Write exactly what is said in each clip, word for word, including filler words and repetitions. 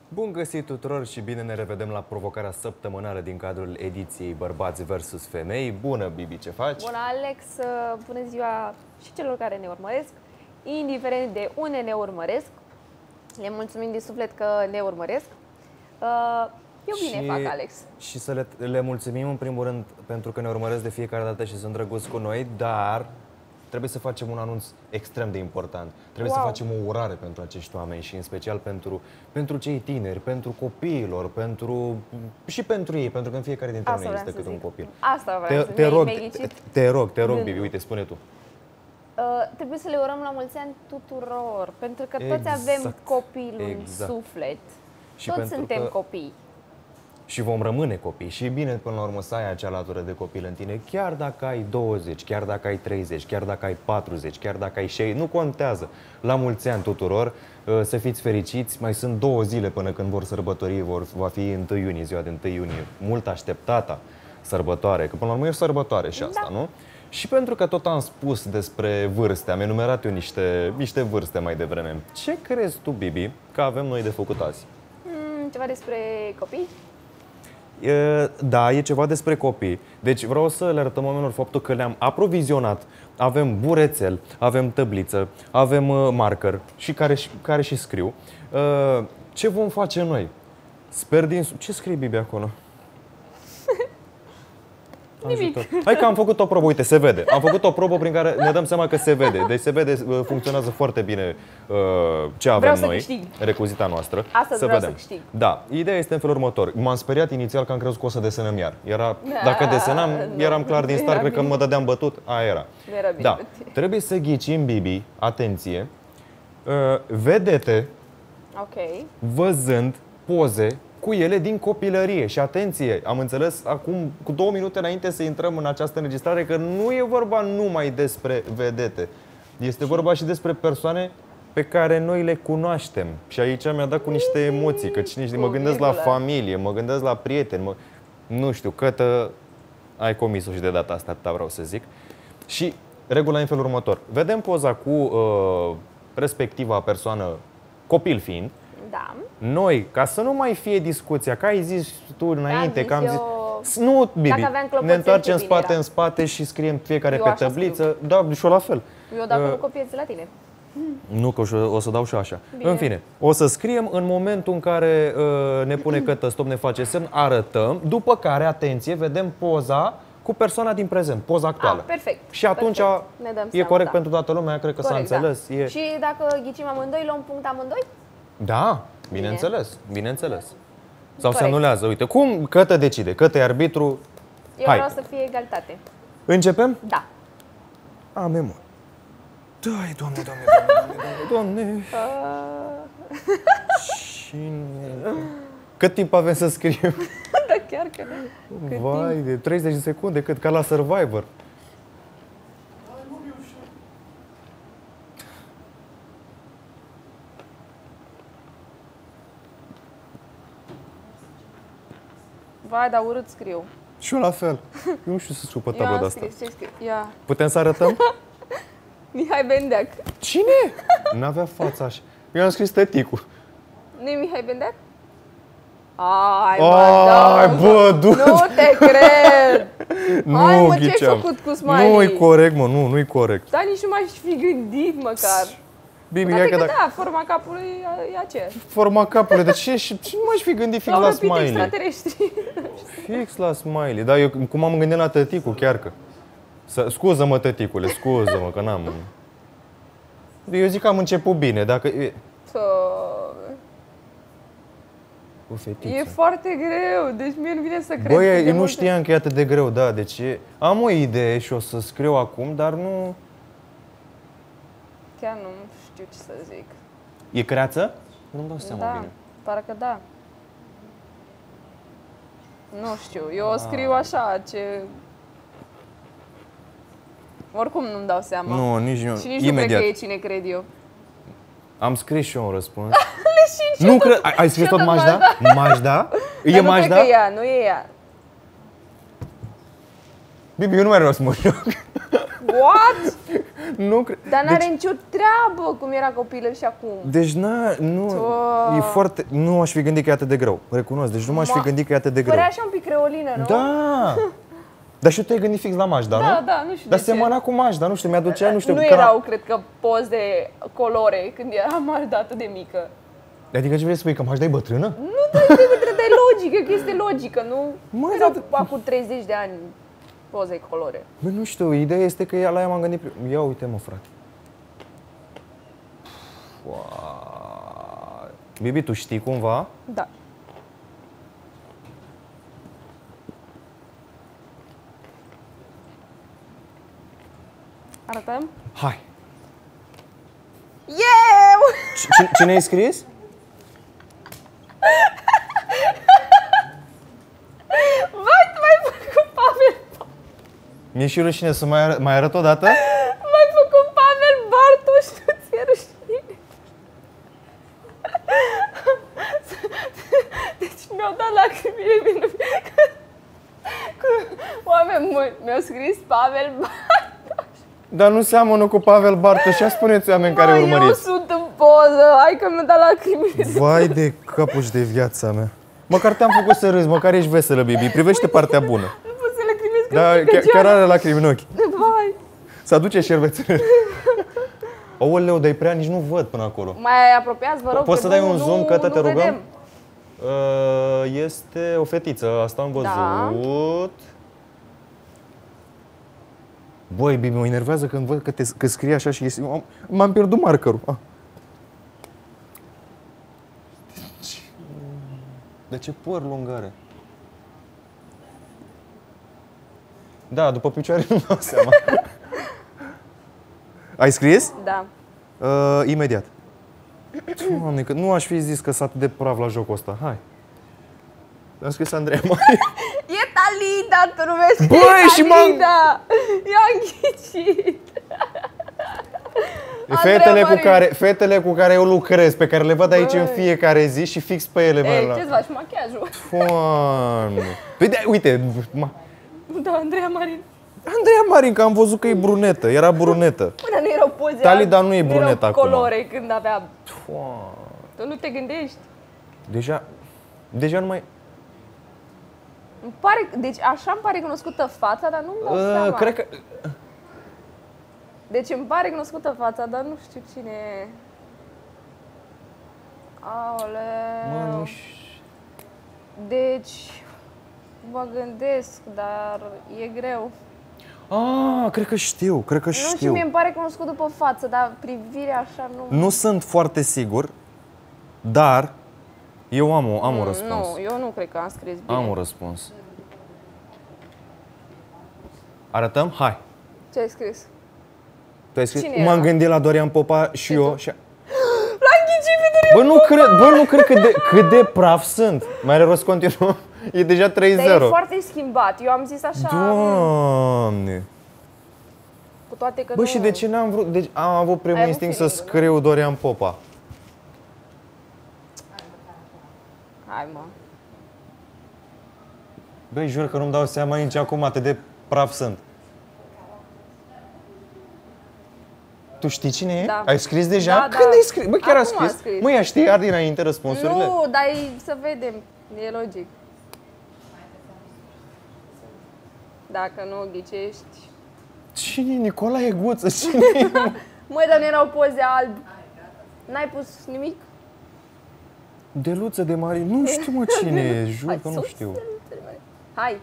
Bun găsit tuturor și bine ne revedem la provocarea săptămânală din cadrul ediției Bărbați versus Femei. Bună, Bibi, ce faci? Bună, Alex! Bună ziua și celor care ne urmăresc. Indiferent de unde ne urmăresc, le mulțumim din suflet că ne urmăresc. Eu bine și, fac, Alex. Și să le, le mulțumim în primul rând pentru că ne urmăresc de fiecare dată și sunt drăguți cu noi, dar trebuie să facem un anunț extrem de important. Trebuie wow. să facem o urare pentru acești oameni și în special pentru, pentru cei tineri, pentru copiilor, pentru, și pentru ei, pentru că în fiecare dintre noi este câte un copil. Asta vreau te, să te rog, te, te rog, te rog, Bibi, uite, spune tu. Uh, trebuie să le urăm la mulți ani tuturor, pentru că toți exact. avem copil exact. în suflet. Și toți suntem că... copii. Și vom rămâne copii. Și e bine până la urmă să ai acea latură de copil în tine, chiar dacă ai douăzeci, chiar dacă ai treizeci, chiar dacă ai patruzeci, chiar dacă ai șaizeci, nu contează. La mulți ani tuturor, să fiți fericiți. Mai sunt două zile până când vor sărbători, vor, va fi întâi iunie, ziua de întâi iunie, mult așteptata sărbătoare, că până la urmă e o sărbătoare și asta, da. Nu? Și pentru că tot am spus despre vârste, am enumerat eu niște, niște vârste mai devreme. Ce crezi tu, Bibi, că avem noi de făcut azi? Hmm, ceva despre copii? E, da, e ceva despre copii. Deci vreau să le arătăm oamenilor faptul că le-am aprovizionat. Avem burețel, avem tăbliță, avem uh, marker și care, care și scriu. Uh, ce vom face noi? Sper din... Ce scrie Bibi acolo? Nimic. Hai că am făcut o probă, uite, se vede. Am făcut o probă prin care ne dăm seama că se vede. Deci se vede, funcționează foarte bine uh, ce avem vreau noi, să câștig. Recuzita noastră. Astăzi să vreau vedem. să câștig. Da, ideea este în felul următor. M-am speriat inițial că am crezut că o să desenăm iar. Era, dacă desenam, nu, eram clar din start, cred că mă dădeam bătut, aia era. Nu era bine. Da, trebuie să ghicim, Bibi, atenție, uh, vedete, okay. văzând poze cu ele din copilărie. Și atenție, am înțeles acum, cu două minute înainte să intrăm în această înregistrare, că nu e vorba numai despre vedete. Este vorba și despre persoane pe care noi le cunoaștem. Și aici mi-a dat cu niște emoții, că cine știe, mă gândesc la familie, mă gândesc la prieteni, mă... nu știu, Cătă, ai comis-o și de data asta, atâta vreau să zic. Și regula e în felul următor. Vedem poza cu uh, respectiva persoană, copil fiind. Da. Noi, ca să nu mai fie discuția, că ai zis tu înainte, că am zis... Eu... Nu, Bibi, ne întoarcem în spate era. în spate și scriem fiecare eu pe tăbliță. Scriu. Da, și eu la fel. Eu dacă uh, nu copiez la tine. Nu, că o să dau și așa. Bine. În fine, o să scriem în momentul în care uh, ne pune Cătă stop, ne face semn, arătăm, după care, atenție, vedem poza cu persoana din prezent, poza actuală. Ah, perfect. Și atunci ne dăm e seama, corect da. pentru toată lumea, cred că s-a înțeles. Da. E... Și dacă ghicim amândoi, luăm punct amândoi? Da, bineînțeles, bineînțeles. Sau corect. se anulează, uite, cum Cătă decide, Cătă e arbitru. Eu Hai. vreau să fie egalitate. Începem? Da. Amen, mă. Dai, Doamne, Doamne, Doamne, Doamne, Doamne. Cine... Cât timp avem să scriem? Da, chiar că nu. Vai, de treizeci de secunde, cât ca la Survivor. Vai, dar urât scriu. Și eu la fel. Eu nu știu să scriu pe tablă de asta. Ce scriu? Ia. Putem să arătăm? Mihai Bendeac. Cine? N-avea fața așa. Eu am scris tăticul. Nu-i Mihai Bendeac? Ai, Ai, mă, bă, du nu te cred! Nu, Hai, mă, ce-ai ghiceam. făcut cu smiley? Nu-i corect, mă, nu, nu-i corect. Dar nici nu m-aș fi gândit măcar. Bibi, Dar ia că că dacă... da, forma capului e, e aceea. Forma capului, de ce? Și nu m-aș fi gândit fix la smiley. Extraterestri. Fix la smiley. Dar eu cum am gândit la tăticul, chiar că. Scuză-mă, tăticule, scuză-mă, că n-am... Eu zic că am început bine, dacă... O fetiță. E foarte greu, deci mie nu vine să cred. Băi, eu nu știam că e atât de greu, da, deci am o idee și o să scriu acum, dar nu... Chiar nu știu ce să zic. E creață? Nu-mi dau seama da, bine. parcă da. Nu știu, eu o scriu așa, ce... Oricum nu-mi dau seama. Nu, nici eu. Și nici Imediat. nu cred că e cine cred eu. Am scris și eu un răspuns. Și nu cred. Ai, ai scris tot Majda? Majda? E nu Majda? cred că e ea, nu e ea. Bibi, eu nu mai vreau să mă joc. What? Nu cred. Dar n-are Deci, nicio treabă cum era copilul și acum. deci na, nu, Oh. e foarte, nu aș fi gândit că e atât de greu, recunosc, deci nu m-aș fi Ma- gândit că e atât de greu. Părea așa un pic creolină, nu? Da! Dar și tu te-ai gândit fix la Majda, nu? Da, da, nu știu Dar de ce. semăna cu Majda, nu știu, mi-aducea, nu știu... Nu că- erau, cred că, poze de colore când era Majda atât de mică. Adică ce vrei să spui, că Majda e bătrână? Nu, dar e, de logică, că este logică, nu? Mă, Erau dar- acum treizeci de ani poze colore. Bă, nu știu, ideea este că ea la ea m-am gândit... prim- Ia uite, mă, frate. Uau. Bibi, tu știi cumva? Da. Arătăm? Hai! Eu! C- Cine ai scris? Vai, tu m-ai făcut Pavel! Mi-e și rușine să mai, arăt, mai arăt o dată? M-ai făcut Pavel Bartoș, nu ți-e rușine? Deci mi-au dat lacrimile mine. Oameni buni, mi-au scris Pavel Bartoș. Dar nu seamănă cu Pavel Bartoș. Ia spuneți, oameni care Mă, eu urmăriți. sunt în poză, hai că mi-au dat lacrimile. Vai de capuși de viața mea. Măcar te-am făcut să râzi, măcar ești veselă, Bibi. Privește partea bună. Nu pot să lacrimez că Da, sunt chiar, chiar căcioară. are lacrimi în ochi. Vai. Să aduce șervețele. Aoleu, dar e prea, nici nu văd până acolo. Mai apropiați, vă rog, Poți că să dai nu- un zoom, nu- Cătă, nu te rugăm? vedem. Uh, este o fetiță, asta am văzut. Da. Băi, Bibi, mă enervează când văd că, te, că scrie așa și este... am- M-am pierdut markerul. Ah. De ce păr lung are? Da, după picioare nu dau seama. Ai scris? Da. Uh, imediat. Doamne, că nu aș fi zis că sunt atât de prav la jocul ăsta. Hai. Am scris Andreea Mari. E Talida, tu numesc. Băi, și m-am- Talida. I-am ghicit. Fetele cu, Marin. care, fetele cu care eu lucrez, pe care le văd aici Băi. în fiecare zi și fix pe ele. Ei, mă, ce-ți faci machiajul? Doamne. Păi de, uite, ma, Da, Andreea Marin. Andreea Marin, că am văzut că e brunetă, era brunetă. Până nu erau poze. Talida nu e erau brunetă acum. colore când avea. Doamne. Tu nu te gândești? Deja, deja nu mai... Îmi pare, deci așa îmi pare cunoscută fața, dar nu-mi dau Uh, seama. cred că... Deci îmi pare cunoscută fața, dar nu știu cine e. Aoleu. Mă, nu știu. Deci, mă gândesc, dar e greu. Ah, cred că știu, cred că Nu știu, știu. mie îmi pare cunoscut după față, dar privirea așa nu... Nu sunt foarte sigur, dar eu am, o, am un răspuns. Nu, eu nu cred că am scris bine. Am un răspuns. Arătăm? Hai. Ce ai scris? Tu ai scris? Cine M-am era? gândit la Dorian Popa și eu. Și... L-am ghicit pe Bă, nu cred, bă, nu cred cât de, cât de praf sunt. Mai are rost continuu. E deja trei Dar e zero. foarte schimbat. Eu am zis așa, Doamne. cu toate că Bă, nu... și de ce n-am vrut? Deci am avut primul Ai avut instinct să feeling-ul, nu? scriu Dorian Popa. Hai, mă. Băi, jur că nu-mi dau seama nici acum atât de praf sunt. Tu știi cine e? Da. Ai scris deja? Da, da. Când ai scris? Bă, chiar a Acum a scris? scris. Mă, ea știa dinainte răspunsurile? Nu, dar e, să vedem. E logic. Dacă nu o ghicești... Cine e Nicolae Guță? Cine e? Măi, dar nu erau poze alb. N-ai pus nimic? Deluță de Mari. Nu știu, mă, cine e. Jur Hai că nu sus, știu. Deluță de Mari. Hai.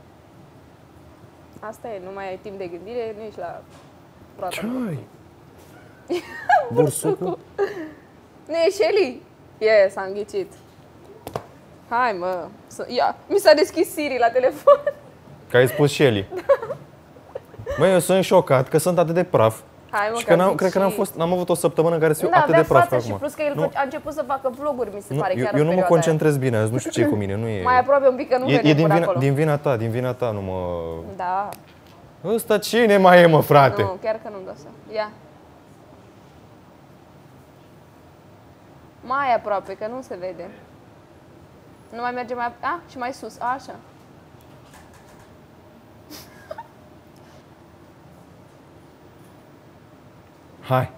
Asta e, nu mai ai timp de gândire, nu ești la roata. Ce ai? Bursucul? Nu e Shelly? Yes, am ghicit. Hai, mă. Să... Ia, mi s-a deschis Siri la telefon. Că ai spus Shelly. Băi, eu sunt șocat că sunt atât de praf. Hai, mă, Și că n-am, am cred că n-am, ghicit. fost, n-am avut o săptămână în care să fiu Nu atât avea de praf față ca și acum. plus că el Nu, a început să facă vloguri, mi se nu, pare, eu, chiar eu în nu mă perioada concentrez bine azi, nu știu ce e cu mine. Nu e... aia. Mai aproape un pic, că nu e, e vede din, până vina, acolo. din vina ta, din vina ta, nu mă... Da, Ăsta cine mai e, mă, frate? nu, chiar că nu-mi dau seama. Ia. Mai aproape, că nu se vede. Nu mai merge mai... A, și mai sus, așa. Hai.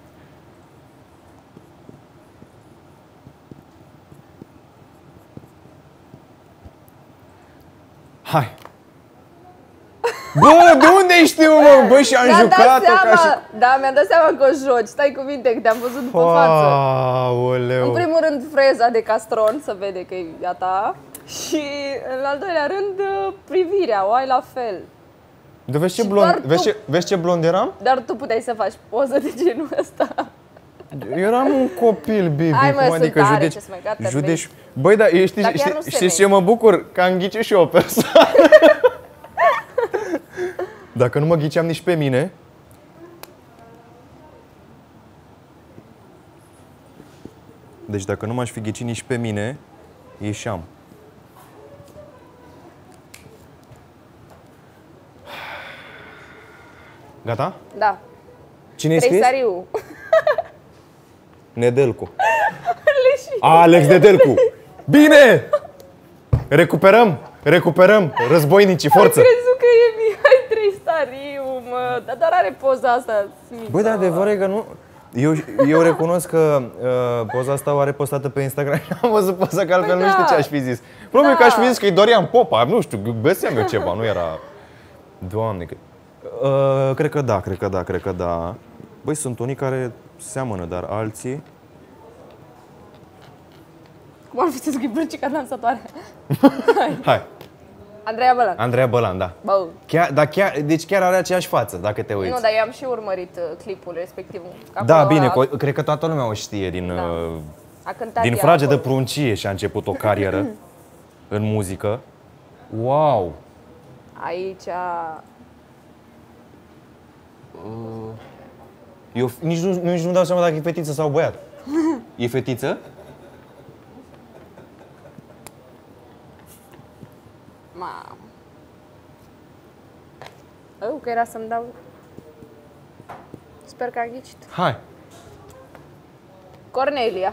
Hai. Bă, de unde știu, mă? Bă, și am jucat-o ca și... Da, mi-am dat seama că o joci. Stai cu minte, că te-am văzut după față. Aoleu. În primul rând, freza de castron, să vede că e a ta. Și în al doilea rând, privirea, o ai la fel. De vezi ce blond, vezi ce, vezi ce blond eram? Dar tu puteai să faci poză de genul ăsta. Eram un copil, Bibi. Hai, mă, cum adică sunt tare, judeci, ce smecată te-ai judeci. Băi, dar știi, Dar chiar știi, nu știi semeni. ce mă bucur? Că am ghicit și eu o persoană. Dacă nu mă ghiceam nici pe mine. Deci dacă nu m-aș fi ghicit nici pe mine, ieșeam. Gata? Da. Cine e scris? Treisariu. Nedelcu. Alex Nedelcu. Bine! Recuperăm, recuperăm, războinicii, forță! Am crezut că e Mihai Treisariu, mă, dar doar are poza asta. Băi, dar adevărul e că nu... Eu, eu recunosc că uh, poza asta o are postată pe Instagram. Am văzut poza că altfel Păi nu știu da. ce aș fi zis. Probabil Da. că aș fi zis că e Dorian Popa, nu știu, găseam eu ceva, nu era... Doamne, că... Uh, cred că da, cred că da, cred că da. Băi, sunt unii care seamănă, dar alții... Cum ar fi să scrii Brâncica dansatoare? Hai, Andreea Bălan. Andreea Bălan, da. Bă. Chiar, dar chiar, deci chiar are aceeași față, dacă te uiți. Nu, dar eu am și urmărit uh, clipul respectiv. Da, Acolo bine, a, co- cred că toată lumea o știe din, Da. uh, a cântat din ea frage de acolo. pruncie și a început o carieră în muzică. Wow! Aici a... Eu nici nu, nici nu dau seama dacă e fetiță sau băiat. E fetiță? Mamă. Eu, că era să-mi dau... Sper că am ghicit. Hai! Cornelia.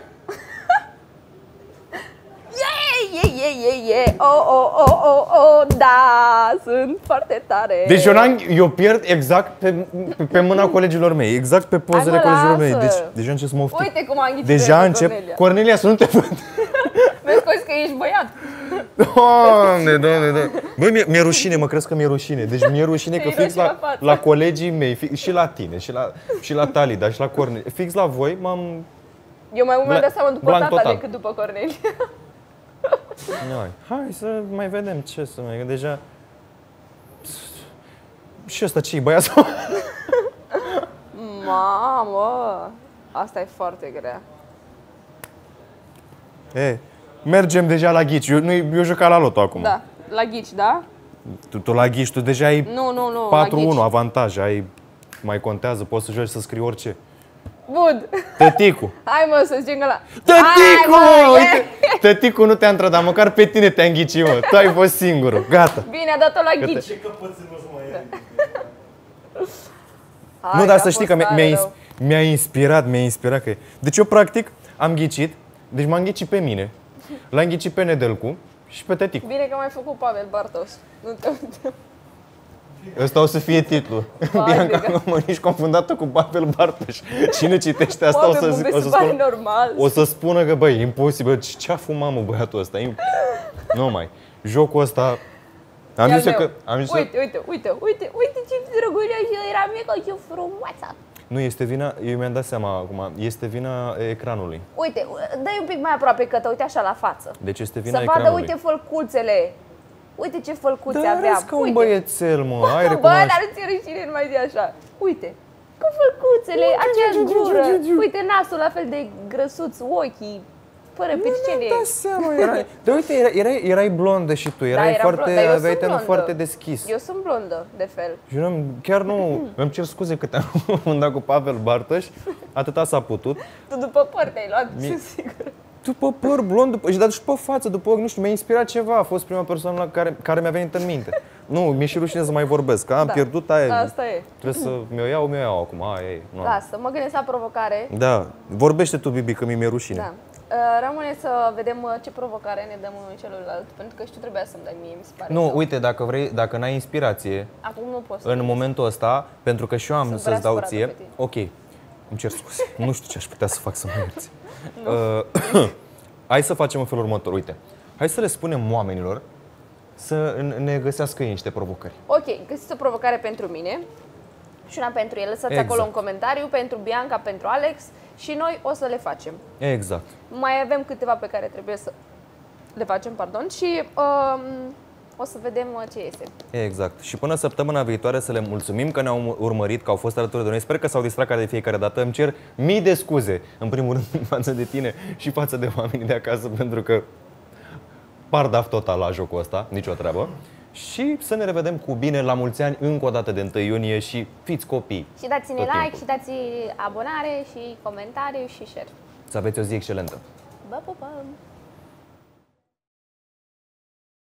Ye, ye, ye, ye, ye. Oh, oh, oh, oh, oh, da, sunt foarte tare. Deci eu, n-am, eu pierd exact pe, pe, pe mâna colegilor mei, exact pe pozele Hai, mă, colegilor mei. lasă. Deci deja încep să mă oftic. Uite cum am ghicit Deja pe încep... Cornelia. Cornelia, să nu te văd! Mi-ai spus că ești băiat. Doamne, doamne, doamne. Băi, mi-e, mi-e rușine, mă crezi că mi-e rușine. Deci mi-e rușine că Ți-ai fix rușine la, la față. la colegii mei, fix, și la tine, și la, și la Talida, și la Cornelia, fix la voi m-am... Eu mai mult mi-am dat seama după Blanc tata total. decât după Cornelia. Hai, hai să mai vedem ce să mai... Deja... Și ăsta ce-i, băiat sau... Mamă, asta e foarte grea. E, mergem deja la ghici. Eu, nu, eu jucat la loto acum. Da, la ghici, da? Tu, tu la ghici, tu deja ai Nu, nu, nu, la patru unu ghici. avantaj, ai... Mai contează, poți să joci să scrii orice. Bun. Tăticu! Hai mă, să zicem că la... Tăticu! Hai, mă, Uite, tăticu nu te-a intrat, dar măcar pe tine te-a înghicit, mă. Tu ai fost singurul. Gata. Bine, a dat-o la ghici. Hai, Nu, dar că să a știi fost că mi-a, tare mi-a, rău. ins- mi-a inspirat, mi-a inspirat că... Deci eu, practic, am ghicit, deci m-am ghicit pe mine, l-am ghicit pe Nedelcu și pe tăticu. Bine că m-ai făcut Pavel Bartos. Nu te uite. Ăsta o să fie titlul. Vai, Bianca, de nu mă ești confundată cu Pavel Bartoș. Cine citește asta o să, zi- o să spună... spună... normal. O să spună că, băi, imposibil, ce-a fumat, mă, băiatul ăsta? Im- Nu mai. Jocul ăsta... Am E al zis meu. că... Am zis Uite, uite, uite, uite, uite ce drăguță și eu eram mică, ce frumoasă. Nu, este vina, eu mi-am dat seama acum, este vina ecranului. Uite, dă-i un pic mai aproape că te uite așa la față. Deci este vina Să vadă, ecranului. uite fălcuțele. Uite ce fălcuțe Dar aveam. arăți ca un Uite. băiețel, mă, ai Bă, recunoaște. dar ți-e rușine, nu mai zi așa. Uite, cu fălcuțele, aceeași gură. Uite nasul la fel de grăsuț, ochii, fără picele. Da, seama, erai... Dar uite, erai, erai, erai blondă și tu, erai eram foarte, blondă, dar eu aveai sunt tenul blondă. foarte deschis. Eu sunt blondă, de fel. Jurăm, chiar nu, îmi cer scuze că te-am confundat cu Pavel Bartoș, atâta s-a putut. Tu după păr te-ai luat, Mi- sunt sigură. După păr blond, după, și dar și pe față, după ochi, nu știu, mi-a inspirat ceva, a fost prima persoană la care, care mi-a venit în minte. Nu, mi-e și rușine să mai vorbesc, că am Da. pierdut aia. Asta e. Trebuie să mi-o iau, mi-o iau acum, aia e. Nu. Lasă, mă gândesc la provocare. Da, vorbește tu, Bibi, că mi-e rușine. Da. Uh, Rămâne să vedem uh, ce provocare ne dăm unul celuilalt, pentru că și tu trebuia să-mi dai mie, mi se pare. Nu, rău. uite, dacă vrei, dacă n-ai inspirație, Acum nu pot să. în momentul ăsta, pentru că și eu am Sunt să-ți prea dau supărată ție, pe tine. ok, Îmi cer scuze. Nu știu ce aș putea să fac să mă ierți. Uh, hai să facem în felul următor. Uite, hai să le spunem oamenilor să ne găsească ei niște provocări. Ok, găsiți o provocare pentru mine și una pentru el. Lăsați Exact. acolo un comentariu pentru Bianca, pentru Alex și noi o să le facem. Exact. Mai avem câteva pe care trebuie să le facem, pardon, și um, o să vedem ce iese. Exact. Și până săptămâna viitoare să le mulțumim că ne-au urmărit, că au fost alături de noi. Sper că s-au distrat ca de fiecare dată. Îmi cer mii de scuze, în primul rând, față de tine și față de oamenii de acasă, pentru că pardaf total la jocul ăsta, nicio treabă. Și să ne revedem cu bine la mulți ani încă o dată de întâi iunie și fiți copii. Și dați-ne tot like, timpul. și dați abonare, și comentariu, și share. Să aveți o zi excelentă! Vă pupăm!